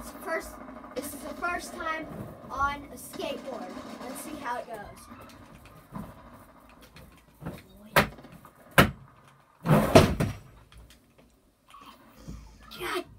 This is the first time on a skateboard. Let's see how it goes. God